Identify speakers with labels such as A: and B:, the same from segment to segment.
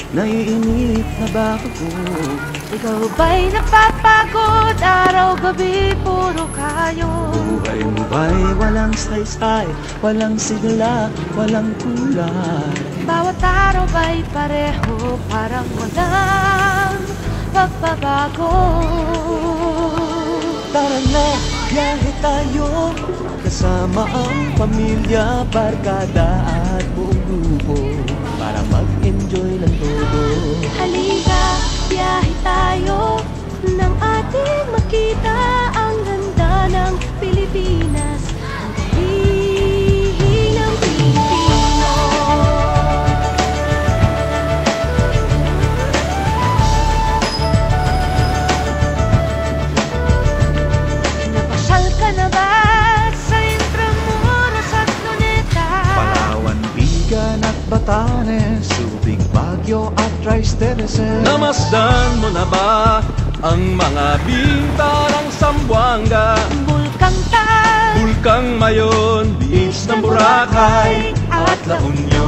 A: Naiinip na ba ako?
B: Ikaw ba'y napapagod? Araw-gabi puro kayo.
A: Buhay mo ba'y walang saysay, walang sigla, walang kulay?
B: Bawat araw ba'y pareho, parang walang pagbabago?
A: Tara na, biyahe tayo, kasama ang pamilya, barkada at buong grupo, para mag-enjoy ng todo.
B: Halika, biyahe tayo, nang ating makita ang ganda ng Pilipinas, ang galing ng Pilipino. Napasyal ka na ba sa Intramuros at Luneta?
A: Palawan, Bigan at Batanes, Subic, Baguio at Tristeres. Namasdan mo na ba ang mga bintarang Zamboanga,
B: Bulkang Tal,
A: Bulkang Mayon, Beach ng Boracay at La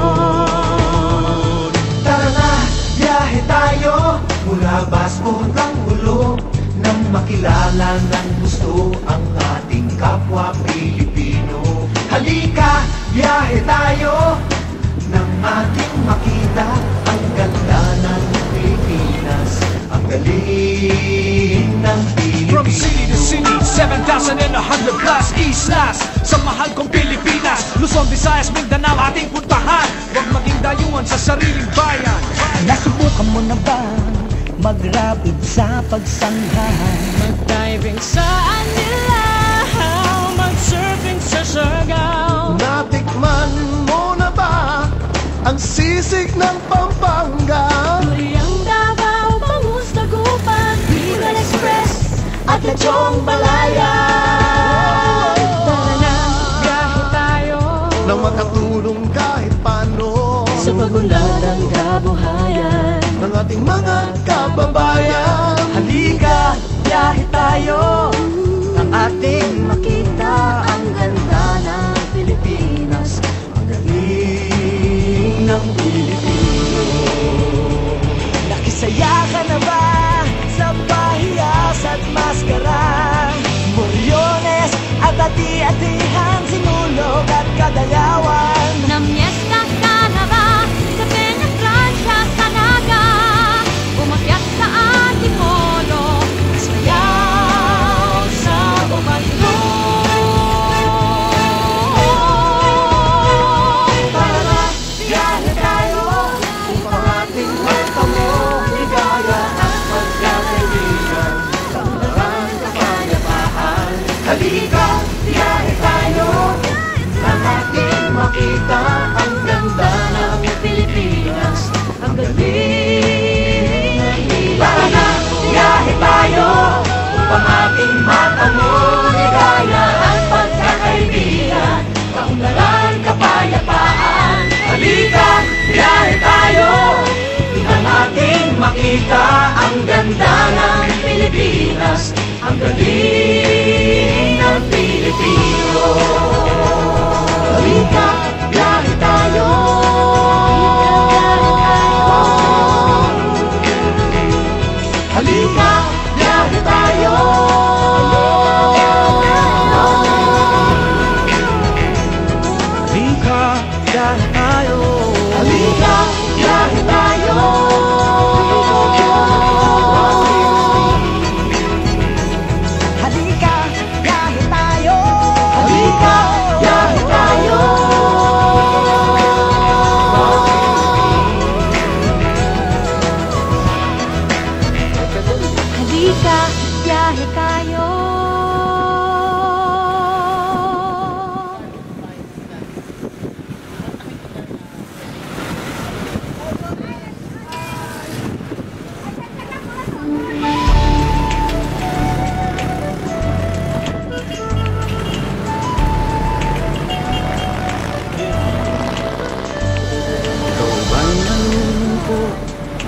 A: Union? Tara na, biyahe tayo mula Basco hanggang Ulo, nang makilala ng gusto ang ating kapwa Pilipino. Halika, biyahe tayo nang ating makita ang ganda ng Pilipinas, ang galing ng Pilipino.
C: From city to city, 7,100 plus islas sa mahal kong Pilipinas. Luzon, Visayas, Mindanao ating puntahan. Huwag maging dayuhan sa sariling bayan.
D: Nasubukan mo na ba mag-rapid sa pagsangkahan?
B: mag-diving sa Anila, mag-surfing sa Siargao.
A: Natikman mo na ba ang sisig ng Pampanga?
B: Duriang Davao, Bangus, Dagupan, Bicol Express at Lechong Balaya. Tara na, biyahe tayo
A: Nang makatulong kahit paano
B: sa pagunlad ng kabuhayan
A: ng ating mga kababayan. Halika, biyahe tayo nang ating makita ang ganda ng Pilipinas, ang galing ng Pilipino.
D: Nakisaya ka na ba sa pahiyas at maskara? Moriones at ati-atihan, sinulog at kadayawan.
B: Namyesta ka na ba sa Peña Francia, sa Naga? Umakyat sa Antipolo, sayaw sa Bumandong. Tara na, biyahe tayo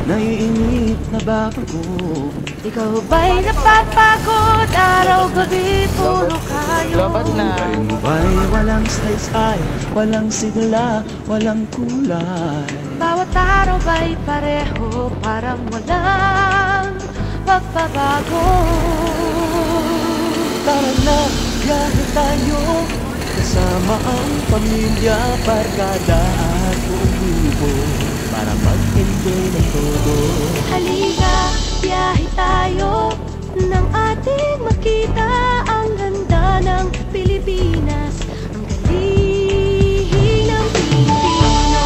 A: naiinip, nababago.
B: Ikaw ba'y napapagod? Araw-gabi, puro kayo.
A: Buhay mo ba'y walang saysay, walang sigla, walang kulay?
B: Bawat araw ba'y pareho, parang walang pagbabago.
A: Tara na, biyahe tayo, kasama ang pamilya, barkada at buong grupo, para mag-enjoy ng todo.
B: Halika, biyahe tayo, nang ating makita ang ganda ng Pilipinas, ang galing ng Pilipino.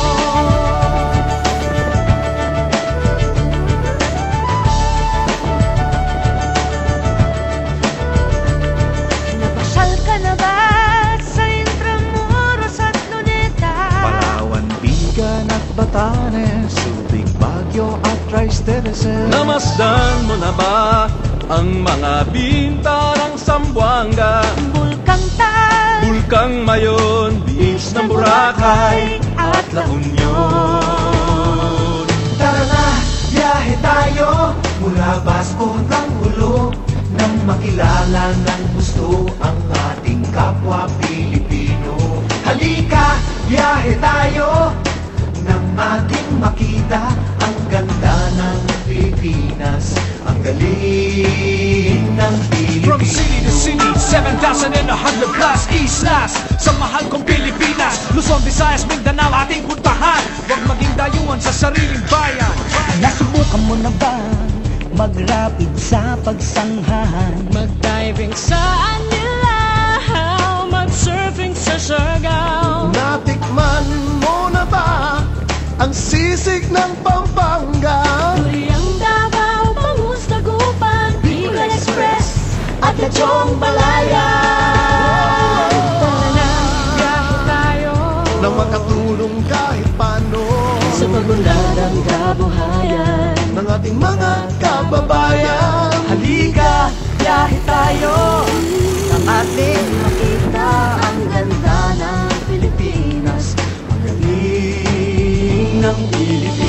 B: Napasyal ka na ba sa Intramuros at Luneta?
A: Palawan, Bigan at Batanes, Subic, Baguio at Rice Terraces.
C: Namasdan mo na ba ang mga binta ng Zamboanga,
B: Bulkang Tal,
C: Bulkang Mayon, Beach ng Boracay at La Union?
D: Tara na, biyahe tayo mula Basco hanggang Ulo, nang makilala ng gusto ang ating kapwa Pilipino. Halika, biyahe tayo nang ating makita ang ganda ng Pilipinas, ang galing ng
C: From city to
D: Pilipino.
C: city, 7,100 plus islas sa mahal kong Pilipinas. Luzon, Visayas, Mindanao ating puntahan. Huwag maging dayuhan sa sariling bayan.
D: Nasubukan mo na ba mag-rapid sa pagsanghahan?
B: mag-diving sa Anilaw, mag-surfing sa Siargao.
A: Natikman mo na ba ang sisig ng Pampanga?
B: Turiang Davao, Bangus, Dagupan, Bicol Express at Lechong Balaya. Tara na, biyahe tayo
A: Na makatulong kahit paano
B: sa pagunlad ang kabuhayan
A: ng ating mga kababayan.
D: Halika, biyahe tayo nang ating makita ang ganda ng Pilipinas, ang galing ng Pilipinas.